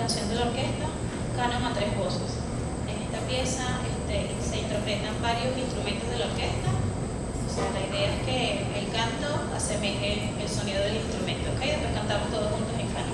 atención de la orquesta, canon a 3 voces. En esta pieza se interpretan varios instrumentos de la orquesta. O sea, la idea es que el canto asemeje el sonido del instrumento, ¿ok? Después cantamos todos juntos en canon.